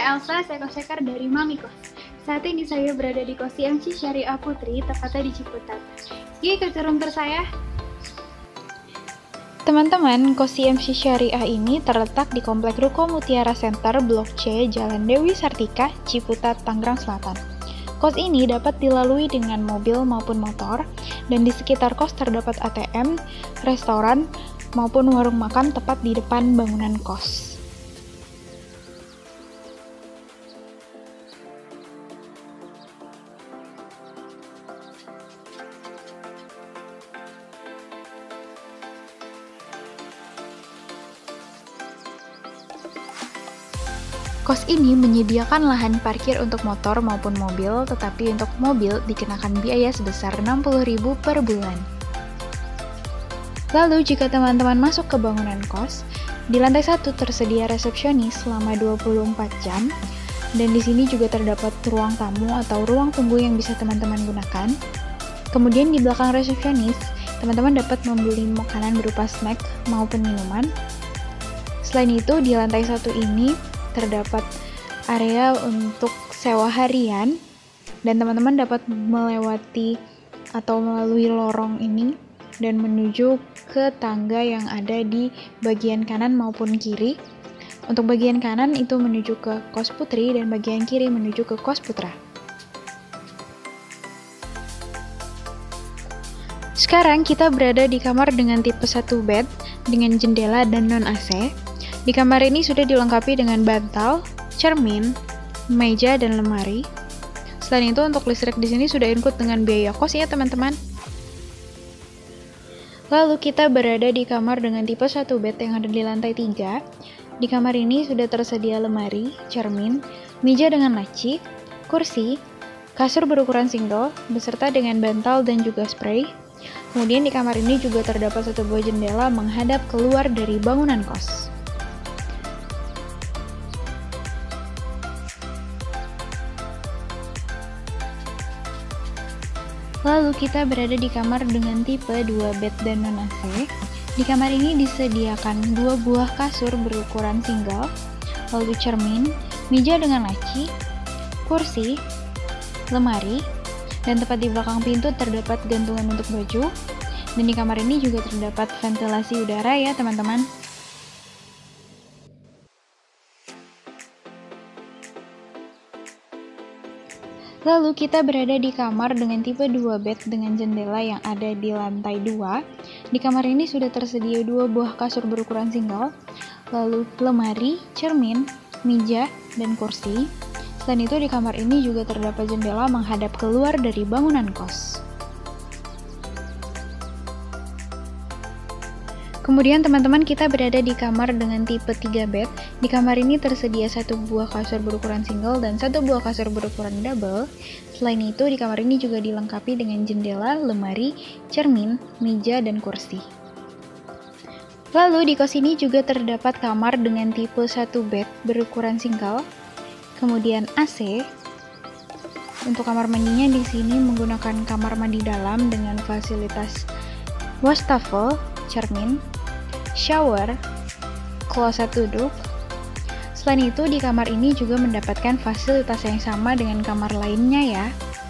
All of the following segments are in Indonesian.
Elsa, saya kosekar dari Mami Kos. Saat ini saya berada di Kos IMC Syariah Putri, tepatnya di Ciputat. Yuk ikut room tour saya. Teman-teman, Kos IMC Syariah ini terletak di Komplek Ruko Mutiara Center, Blok C, Jalan Dewi Sartika, Ciputat, Tangerang Selatan. Kos ini dapat dilalui dengan mobil maupun motor, dan di sekitar kos terdapat ATM, restoran, maupun warung makan tepat di depan bangunan kos. Kos ini menyediakan lahan parkir untuk motor maupun mobil, tetapi untuk mobil dikenakan biaya sebesar Rp60.000 per bulan. Lalu, jika teman-teman masuk ke bangunan kos, di lantai 1 tersedia resepsionis selama 24 jam, dan di sini juga terdapat ruang tamu atau ruang tunggu yang bisa teman-teman gunakan. Kemudian di belakang resepsionis, teman-teman dapat membeli makanan berupa snack maupun minuman. Selain itu, di lantai 1 ini terdapat area untuk sewa harian, dan teman-teman dapat melewati atau melalui lorong ini dan menuju ke tangga yang ada di bagian kanan maupun kiri. Untuk bagian kanan itu menuju ke kos putri dan bagian kiri menuju ke kos putra. Sekarang kita berada di kamar dengan tipe 1 bed dengan jendela dan non-AC. Di kamar ini sudah dilengkapi dengan bantal, cermin, meja, dan lemari. Selain itu, untuk listrik di sini sudah include dengan biaya kos ya teman-teman. Lalu kita berada di kamar dengan tipe 1 bed yang ada di lantai 3. Di kamar ini sudah tersedia lemari, cermin, meja dengan laci, kursi, kasur berukuran single, beserta dengan bantal dan juga spray. Kemudian di kamar ini juga terdapat satu buah jendela menghadap keluar dari bangunan kos. Lalu kita berada di kamar dengan tipe 2 bed dan non-AC. Di kamar ini disediakan 2 buah kasur berukuran single, lalu cermin, meja dengan laci, kursi, lemari, dan tepat di belakang pintu terdapat gantungan untuk baju. Dan di kamar ini juga terdapat ventilasi udara ya teman-teman. Lalu kita berada di kamar dengan tipe 2 bed dengan jendela yang ada di lantai 2. Di kamar ini sudah tersedia 2 buah kasur berukuran single, lalu lemari, cermin, meja, dan kursi. Selain itu di kamar ini juga terdapat jendela menghadap keluar dari bangunan kos. Kemudian teman-teman kita berada di kamar dengan tipe 3 bed. Di kamar ini tersedia 1 buah kasur berukuran single dan 1 buah kasur berukuran double. Selain itu di kamar ini juga dilengkapi dengan jendela, lemari, cermin, meja, dan kursi. Lalu di kos ini juga terdapat kamar dengan tipe 1 bed berukuran single, kemudian AC. Untuk kamar mandinya di sini menggunakan kamar mandi dalam dengan fasilitas wastafel, cermin, shower, kloset duduk. Selain itu, di kamar ini juga mendapatkan fasilitas yang sama dengan kamar lainnya ya.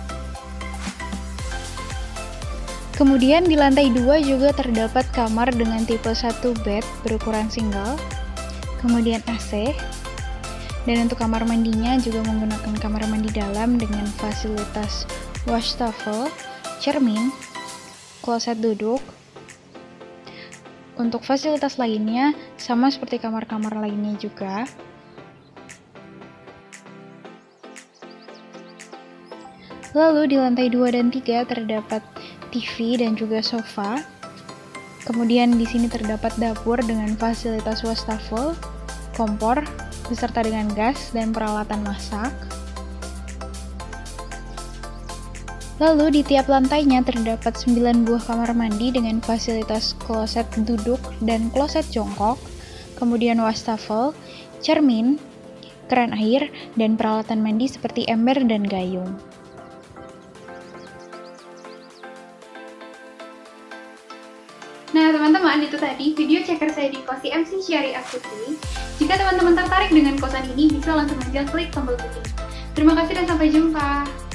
Kemudian di lantai 2 juga terdapat kamar dengan tipe 1 bed berukuran single, kemudian AC. Dan untuk kamar mandinya juga menggunakan kamar mandi dalam dengan fasilitas wastafel, cermin, kloset duduk. Untuk fasilitas lainnya sama seperti kamar-kamar lainnya juga. Lalu di lantai 2 dan 3 terdapat TV dan juga sofa. Kemudian di sini terdapat dapur dengan fasilitas wastafel, kompor, beserta dengan gas dan peralatan masak. Lalu di tiap lantainya terdapat 9 buah kamar mandi dengan fasilitas kloset duduk dan kloset jongkok, kemudian wastafel, cermin, keran air, dan peralatan mandi seperti ember dan gayung. Nah teman-teman, itu tadi video checker saya di kos MC Syariah Putri. Jika teman-teman tertarik dengan kosan ini, bisa langsung aja klik tombol booking. Terima kasih dan sampai jumpa.